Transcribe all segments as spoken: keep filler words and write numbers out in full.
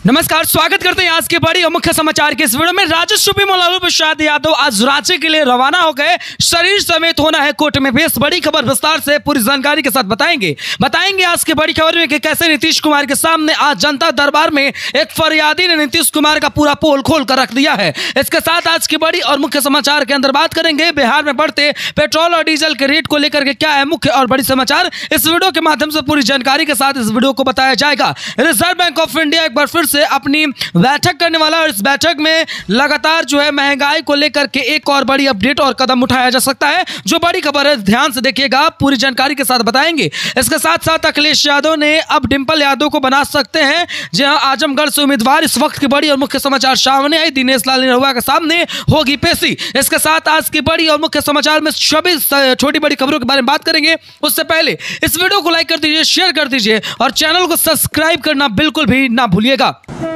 नमस्कार, स्वागत करते हैं आज के बड़ी और मुख्य समाचार के इस वीडियो में। राजद सुप्रीमो लालू प्रसाद यादव आज रांची के लिए रवाना हो गए। शरीर समेत होना है कोर्ट में पेश। बड़ी खबर विस्तार से पूरी जानकारी के साथ बताएंगे बताएंगे आज की बड़ी खबर में कि कैसे नीतीश कुमार के सामने आज जनता दरबार में एक फरियादी ने नीतीश कुमार का पूरा पोल खोल कर रख दिया है। इसके साथ आज की बड़ी और मुख्य समाचार के अंदर बात करेंगे बिहार में बढ़ते पेट्रोल और डीजल के रेट को लेकर के क्या है मुख्य और बड़ी समाचार। इस वीडियो के माध्यम से पूरी जानकारी के साथ इस वीडियो को बताया जाएगा। रिजर्व बैंक ऑफ इंडिया एक बार फिर से अपनी बैठक करने वाला और इस बैठक में लगातार जो है महंगाई को लेकर के एक और बड़ी अपडेट और कदम उठाया जा सकता है। जो बड़ी खबर है ध्यान से देखिएगा, पूरी जानकारी के साथ बताएंगे। इसके साथ साथ अखिलेश यादव ने अब डिंपल यादव को बना सकते हैं जहां आजमगढ़ से उम्मीदवार। इस वक्त की बड़ी और मुख्य समाचार सामने आई। दिनेश लाल निरहुआ के सामने होगी पेशी। इसके साथ आज की बड़ी और मुख्य समाचार में सभी छोटी बड़ी खबरों के बारे में बात करेंगे। उससे पहले इस वीडियो को लाइक कर दीजिए, शेयर कर दीजिए और चैनल को सब्सक्राइब करना बिल्कुल भी ना भूलिएगा।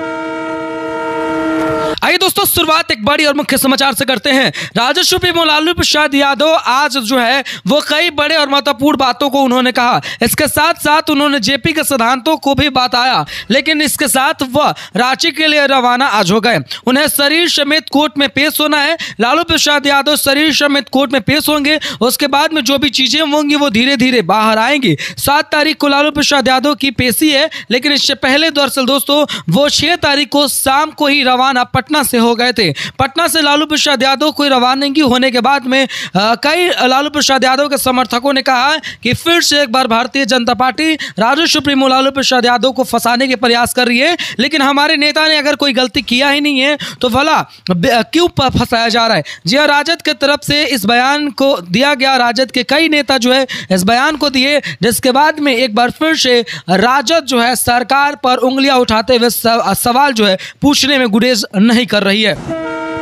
आइए दोस्तों, शुरुआत एक बड़ी और मुख्य समाचार से करते हैं। राजद सुप्रीमो लालू प्रसाद यादव आज जो है वो कई बड़े और महत्वपूर्ण बातों को उन्होंने कहा। इसके साथ साथ उन्होंने जेपी के सिद्धांतों को भी बताया, लेकिन इसके साथ वह रांची के लिए रवाना आज हो गए। उन्हें शरीर समेत कोर्ट में पेश होना है। लालू प्रसाद यादव शरीर समेत कोर्ट में पेश होंगे। उसके बाद में जो भी चीजें होंगी वो धीरे धीरे बाहर आएंगी। सात तारीख को लालू प्रसाद यादव की पेशी है, लेकिन इससे पहले दरअसल दोस्तों वो छह तारीख को शाम को ही रवाना पटना से हो गए थे। पटना से लालू प्रसाद यादव को रवानगी होने के बाद में आ, कई लालू प्रसाद यादव के समर्थकों ने कहा कि फिर से एक बार भारतीय जनता पार्टी राजद सुप्रीमो लालू प्रसाद यादव को फंसाने के प्रयास कर रही है, लेकिन हमारे नेता ने अगर कोई गलती किया ही नहीं है तो भला क्यों फंसाया जा रहा है। जी हाँ, राजद की तरफ से इस बयान को दिया गया। राजद के कई नेता जो है इस बयान को दिए, जिसके बाद में एक बार फिर से राजद जो है सरकार पर उंगलियां उठाते हुए सवाल जो है पूछने में गुरेज नहीं कर रही है।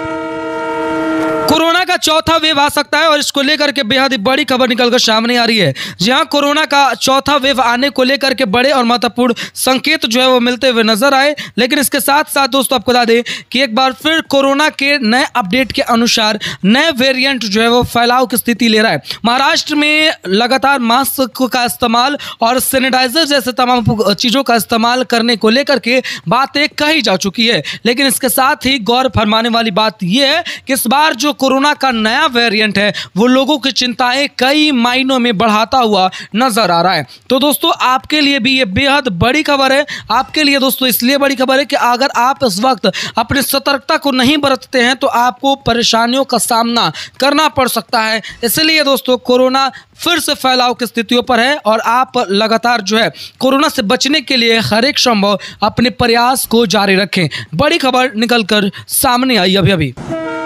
कोरोना का चौथा वेव आ सकता है और इसको लेकर के बेहद ही बड़ी खबर निकलकर सामने आ रही है। जहां कोरोना का चौथा वेव आने को लेकर के बड़े और महत्वपूर्ण संकेत जो है वो मिलते हुए नजर आए, लेकिन इसके साथ साथ दोस्तों आपको बता दें कि एक बार फिर कोरोना के नए अपडेट के अनुसार नए वेरिएंट जो है वो फैलाव की स्थिति ले रहा है। महाराष्ट्र में लगातार मास्क का इस्तेमाल और सैनिटाइजर जैसे तमाम चीजों का इस्तेमाल करने को लेकर के बातें कही जा चुकी है, लेकिन इसके साथ ही गौर फरमाने वाली बात यह है कि इस बार जो कोरोना का नया वेरिएंट है वो लोगों की चिंताएं कई मायनों में बढ़ाता हुआ नजर आ रहा है। तो दोस्तों आपके लिए भी ये बेहद बड़ी खबर है। आपके लिए दोस्तों इसलिए बड़ी खबर है कि अगर आप इस वक्त अपनी सतर्कता को नहीं बरतते हैं तो आपको परेशानियों का सामना करना पड़ सकता है। इसलिए दोस्तों कोरोना फिर से फैलाव की स्थितियों पर है और आप लगातार जो है कोरोना से बचने के लिए हर एक संभव अपने प्रयास को जारी रखें। बड़ी खबर निकलकर सामने आई अभी अभी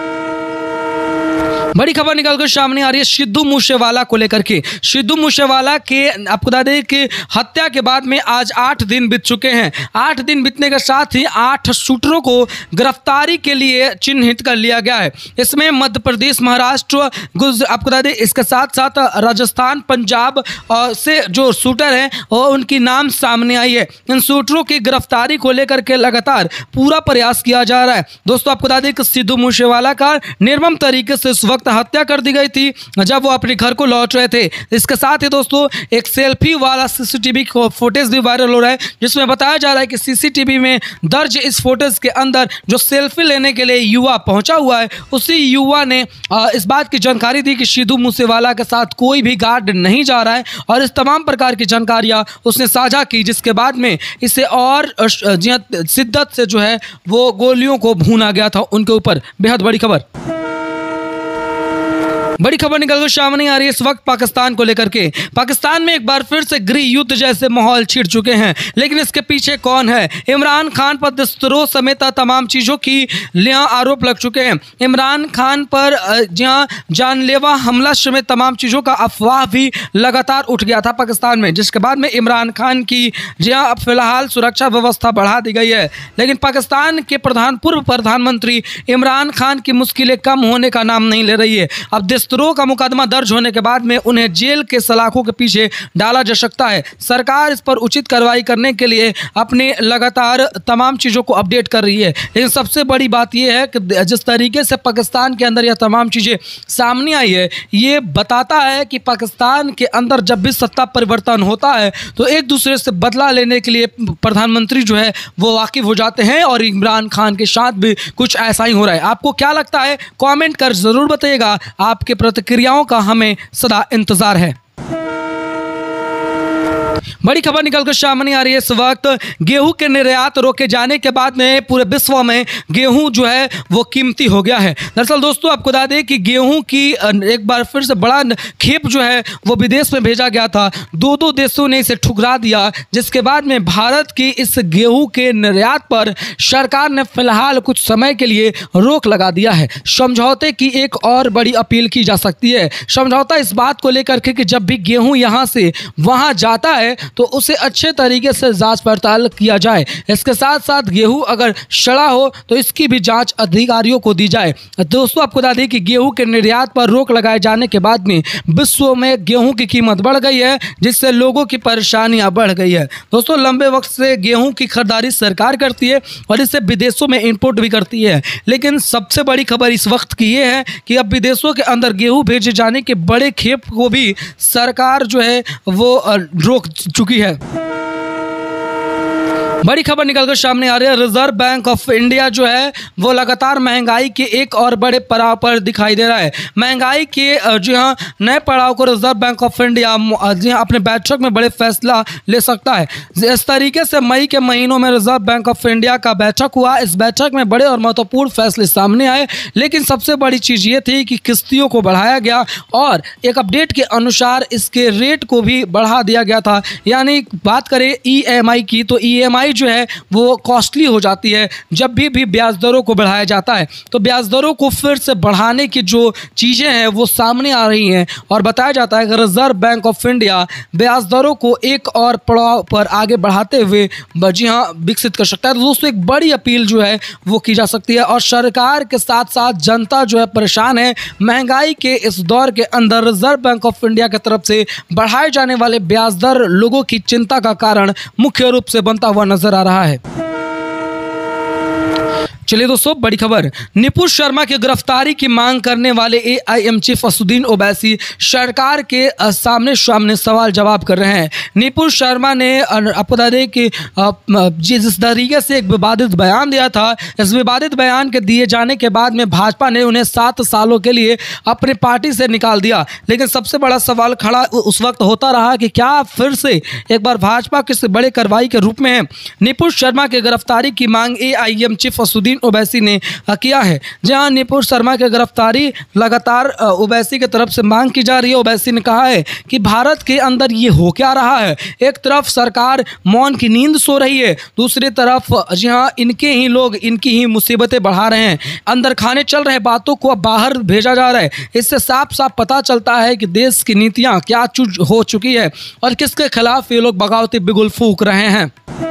बड़ी खबर निकलकर सामने आ रही है सिद्धू मूसेवाला को लेकर के। सिद्धू मूसेवाला के आपको बता दें कि हत्या के बाद में आज आठ दिन बीत चुके हैं। आठ दिन बीतने के साथ ही आठ शूटरों को गिरफ्तारी के लिए चिन्हित कर लिया गया है। इसमें मध्य प्रदेश, महाराष्ट्र, आपको बता दें इसके साथ साथ राजस्थान, पंजाब से जो शूटर हैं और उनकी नाम सामने आई है। इन शूटरों की गिरफ्तारी को लेकर के लगातार पूरा प्रयास किया जा रहा है। दोस्तों आपको बता दें कि सिद्धू मूसेवाला का निर्मम तरीके से इस वक्त हत्या कर दी गई थी जब वो अपने घर को लौट रहे थे। इसके साथ ही दोस्तों एक सेल्फी वाला सीसीटीवी फुटेज भी वायरल हो रहा है, जिसमें बताया जा रहा है कि सीसीटीवी में दर्ज इस फुटेज के अंदर जो सेल्फी लेने के लिए युवा पहुंचा हुआ है, उसी युवा ने इस बात की जानकारी दी कि सिद्धू मूसेवाला के साथ कोई भी गार्ड नहीं जा रहा है और इस तमाम प्रकार की जानकारियां उसने साझा की, जिसके बाद में इसे और शिद्दत से जो है वो गोलियों को भूना गया था उनके ऊपर। बेहद बड़ी खबर बड़ी खबर निकलकर सामने आ रही है इस वक्त पाकिस्तान को लेकर के। पाकिस्तान में एक बार फिर से गृह युद्ध जैसे माहौल छिड़ चुके हैं, लेकिन इसके पीछे कौन है? इमरान खान पर दस्तरों समेत तमाम चीज़ों की लिया आरोप लग चुके हैं। इमरान खान पर जहां जानलेवा हमला समेत तमाम चीज़ों का अफवाह भी लगातार उठ गया था पाकिस्तान में, जिसके बाद में इमरान खान की जहां अब फिलहाल सुरक्षा व्यवस्था बढ़ा दी गई है, लेकिन पाकिस्तान के प्रधान पूर्व प्रधानमंत्री इमरान खान की मुश्किलें कम होने का नाम नहीं ले रही है। अब विस्तारों का मुकदमा दर्ज होने के बाद में उन्हें जेल के सलाखों के पीछे डाला जा सकता है। सरकार इस पर उचित कार्रवाई करने के लिए अपने लगातार तमाम चीज़ों को अपडेट कर रही है। लेकिन सबसे बड़ी बात यह है कि जिस तरीके से पाकिस्तान के अंदर यह तमाम चीज़ें सामने आई है, ये बताता है कि पाकिस्तान के अंदर जब भी सत्ता परिवर्तन होता है तो एक दूसरे से बदला लेने के लिए प्रधानमंत्री जो है वो वाकिफ हो जाते हैं, और इमरान खान के साथ भी कुछ ऐसा ही हो रहा है। आपको क्या लगता है, कमेंट कर जरूर बताइएगा। आपके प्रतिक्रियाओं का हमें सदा इंतजार है। बड़ी खबर निकलकर सामने आ रही है इस वक्त। गेहूं के निर्यात रोके जाने के बाद में पूरे विश्व में गेहूं जो है वो कीमती हो गया है। दरअसल दोस्तों आपको बता दें कि गेहूं की एक बार फिर से बड़ा खेप जो है वो विदेश में भेजा गया था। दो दो देशों ने इसे ठुकरा दिया, जिसके बाद में भारत की इस गेहूं के निर्यात पर सरकार ने फिलहाल कुछ समय के लिए रोक लगा दिया है। समझौते की एक और बड़ी अपील की जा सकती है। समझौता इस बात को लेकर के कि जब भी गेहूं यहाँ से वहाँ जाता है तो उसे अच्छे तरीके से जांच पड़ताल किया जाए। इसके साथ साथ गेहूं अगर सड़ा हो तो इसकी भी जांच अधिकारियों को दी जाए। दोस्तों आपको बता दें कि गेहूं के निर्यात पर रोक लगाए जाने के बाद में विश्व में गेहूं की कीमत बढ़ गई है, जिससे लोगों की परेशानियां बढ़ गई है। दोस्तों लंबे वक्त से गेहूं की खरीदारी सरकार करती है और इसे विदेशों में इंपोर्ट भी करती है, लेकिन सबसे बड़ी खबर इस वक्त की ये है कि अब विदेशों के अंदर गेहूं भेजे जाने के बड़े खेप को भी सरकार जो है वो रोक चुकी है। बड़ी खबर निकलकर सामने आ रही है। रिजर्व बैंक ऑफ इंडिया जो है वो लगातार महंगाई के एक और बड़े पड़ाव पर दिखाई दे रहा है। महंगाई के जी हाँ नए पड़ाव को रिजर्व बैंक ऑफ इंडिया जी हाँ अपने बैठक में बड़े फैसला ले सकता है। इस तरीके से मई के महीनों में रिजर्व बैंक ऑफ इंडिया का बैठक हुआ। इस बैठक में बड़े और महत्वपूर्ण फैसले सामने आए, लेकिन सबसे बड़ी चीज़ ये थी कि किस्तियों को बढ़ाया गया और एक अपडेट के अनुसार इसके रेट को भी बढ़ा दिया गया था। यानी बात करें ई एम आई की, तो ई एम आई जो है वो कॉस्टली हो जाती है जब भी भी ब्याज दरों को बढ़ाया जाता है। तो ब्याज दरों को फिर से बढ़ाने की जो चीज़ें हैं वो सामने आ रही हैं और बताया जाता है कि रिजर्व बैंक ऑफ इंडिया ब्याज दरों को एक और पड़ाव पर आगे बढ़ाते हुए जी हाँ विकसित कर सकता है। तो दोस्तों एक बड़ी अपील जो है वो की जा सकती है और सरकार के साथ साथ जनता जो है परेशान है। महंगाई के इस दौर के अंदर रिजर्व बैंक ऑफ इंडिया की तरफ से बढ़ाए जाने वाले ब्याज दर लोगों की चिंता का कारण मुख्य रूप से बनता हुआ नजर आ रहा है। चलिए दोस्तों बड़ी खबर, निपुण शर्मा की गिरफ्तारी की मांग करने वाले एआईएम चीफ असदुद्दीन ओवैसी सरकार के सामने सामने सवाल जवाब कर रहे हैं। निपुण शर्मा ने आपको बता दें कि जिस तरीके से एक विवादित बयान दिया था, इस विवादित बयान के दिए जाने के बाद में भाजपा ने उन्हें सात सालों के लिए अपनी पार्टी से निकाल दिया। लेकिन सबसे बड़ा सवाल खड़ा उस वक्त होता रहा कि क्या फिर से एक बार भाजपा किसी बड़े कार्रवाई के रूप में निपुण शर्मा की गिरफ्तारी की मांग एआईएम चीफ असदुद्दीन ओवैसी ने किया है। जहां निपुण शर्मा की गिरफ्तारी लगातार ओवैसी की तरफ से मांग की जा रही है। ओवैसी ने कहा है कि भारत के अंदर ये हो क्या रहा है, एक तरफ सरकार मौन की नींद सो रही है, दूसरी तरफ जहां इनके ही लोग इनकी ही मुसीबतें बढ़ा रहे हैं, अंदर खाने चल रहे बातों को अब बाहर भेजा जा रहा है। इससे साफ साफ पता चलता है कि देश की नीतियां क्या हो चुकी है और किसके खिलाफ ये लोग बगावती बिगुल फूंक रहे हैं।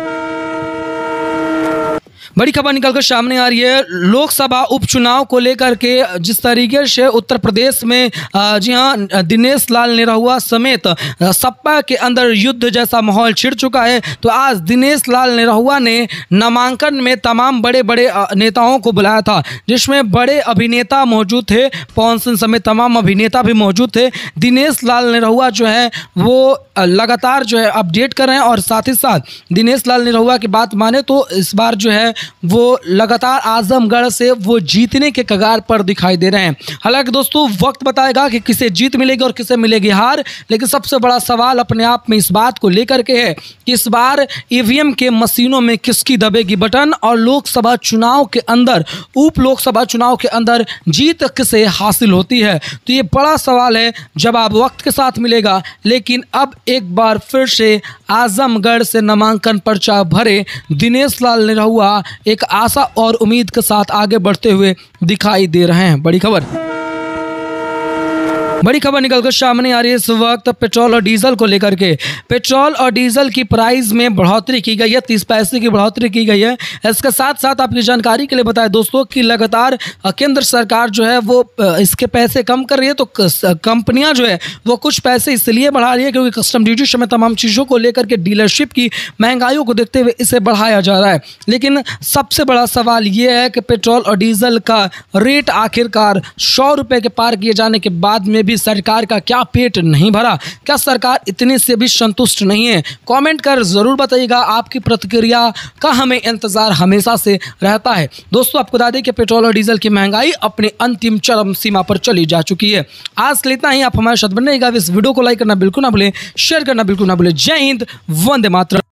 बड़ी खबर निकलकर सामने आ रही है। लोकसभा उपचुनाव को लेकर के जिस तरीके से उत्तर प्रदेश में जी हाँ दिनेश लाल निरहुआ समेत सपा के अंदर युद्ध जैसा माहौल छिड़ चुका है, तो आज दिनेश लाल निरहुआ ने नामांकन में तमाम बड़े बड़े नेताओं को बुलाया था, जिसमें बड़े अभिनेता मौजूद थे, पवन सिंह समेत तमाम अभिनेता भी मौजूद थे। दिनेश लाल निरहुआ जो है वो लगातार जो है अपडेट कर रहे हैं और साथ ही साथ दिनेश लाल निरहुआ की बात माने तो इस बार जो है वो लगातार आजमगढ़ से वो जीतने के कगार पर दिखाई दे रहे हैं। हालांकि दोस्तों वक्त बताएगा कि किसे जीत मिलेगी और किसे मिलेगी हार, लेकिन सबसे बड़ा सवाल अपने आप में इस बात को लेकर के है कि इस बार ईवीएम के मशीनों में किसकी दबेगी बटन और लोकसभा चुनाव के अंदर उप लोकसभा चुनाव के अंदर जीत किसे हासिल होती है। तो ये बड़ा सवाल है, जवाब वक्त के साथ मिलेगा। लेकिन अब एक बार फिर से आजमगढ़ से नामांकन पर्चा भरे दिनेश लाल निरहुआ एक आशा और उम्मीद के साथ आगे बढ़ते हुए दिखाई दे रहे हैं। बड़ी खबर बड़ी खबर निकलकर सामने आ रही है इस वक्त पेट्रोल और डीजल को लेकर के। पेट्रोल और डीजल की प्राइस में बढ़ोतरी की गई है, तीस पैसे की बढ़ोतरी की गई है। इसके साथ साथ आपकी जानकारी के लिए बताएं दोस्तों कि लगातार केंद्र सरकार जो है वो इसके पैसे कम कर रही है, तो कंपनियां जो है वो कुछ पैसे इसलिए बढ़ा रही है क्योंकि कस्टम ड्यूटी समेत तमाम चीज़ों को लेकर के डीलरशिप की महंगाइयों को देखते हुए इसे बढ़ाया जा रहा है। लेकिन सबसे बड़ा सवाल ये है कि पेट्रोल और डीजल का रेट आखिरकार सौ रुपये के पार किए जाने के बाद में भी सरकार का क्या पेट नहीं भरा? क्या सरकार इतने से भी संतुष्ट नहीं है? कमेंट कर ज़रूर बताइएगा। आपकी प्रतिक्रिया का हमें इंतज़ार हमेशा से रहता है। दोस्तों आपको बता दें कि पेट्रोल और डीजल की महंगाई अपने अंतिम चरम सीमा पर चली जा चुकी है। आज के लिए इतना ही। आप हमारे साथ बने रहिएगा। इस वीडियो को लाइक करना बिल्कुल ना भूलें, शेयर करना बिल्कुल ना भूलें। जय हिंद, वंदे मातरम।